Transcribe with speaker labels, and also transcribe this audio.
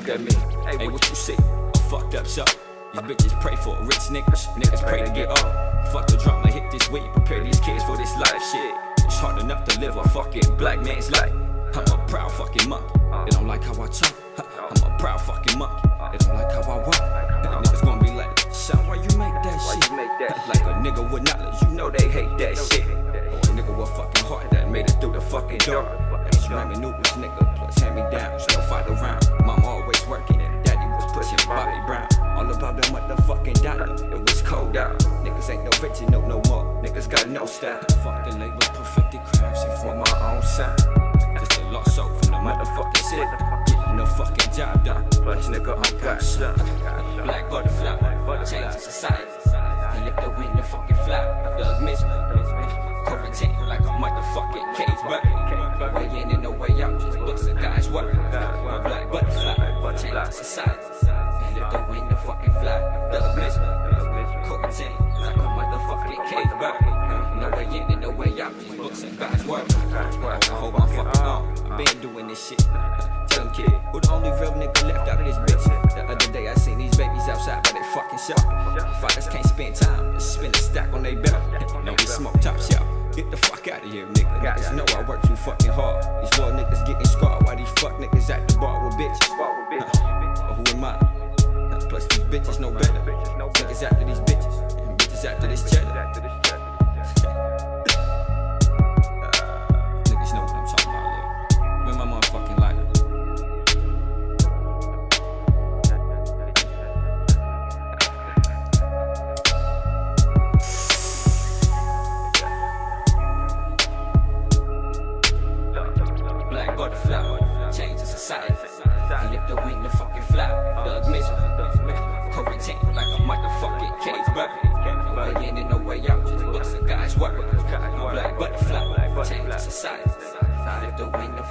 Speaker 1: at me. Hey, what you see? A fucked up show. These bitches pray for rich niggas. Niggas pray to get up. Fuck the drama, hit this weed. Prepare these kids for this life shit. It's hard enough to live a fucking black man's life. I'm a proud fucking monkey. They don't like how I talk. I'm a proud fucking monkey. They don't like how I walk. Niggas gonna be like, son, why you make that shit? Like a nigga with knowledge, you know they hate that shit. Or a nigga with fucking heart that made it through the fucking door. That's ramen noodles, nigga, plus hand me down, no fight around. Mama always working, daddy was pushing Bobby Brown. All about that motherfucking dollar, it was cold out. Niggas ain't no rich, no more. Niggas got no style. Fuck the label, perfected crafts, and for my own side. Just a lost soul from the motherfucking city. Getting the fucking job done. Plus nigga, I'm got some. Black butterfly, changing society. And lift the wind and fucking fly. Thug misery. Quarantine like a motherfucking cage bird. Way in and no way out, just books of God's work. A black butterfly, changing society. And lift the wind and fucking fly. Thug misery. Quarantine like a motherfucking cage bird. No way in and no way out, just books of God's work. I hope I'm fucking on. I've been doing this shit. Tell them kid, who the only real nigga left out of this bitch? The other day I seen these babies outside by that fucking shop. Fathers can't spend time, just spend a stack on their belt. No, we smoke top shelf. Get the fuck out of here, nigga. Niggas know I work too fucking hard. These little niggas getting scarred while these fuck niggas at the bar with bitches. But who am I? Plus these bitches know better. Niggas after these bitches, and bitches after this cheddar. Niggas know what I'm talking about, yeah. Where my motherfucking lighter? Black butterfly, change the society. And lift the wind and fucking fly. Thug misery. Quarantine like a motherfucking cage bird. No way in and no way out, just books of God's work. Black butterfly, change the society. And lift the wind and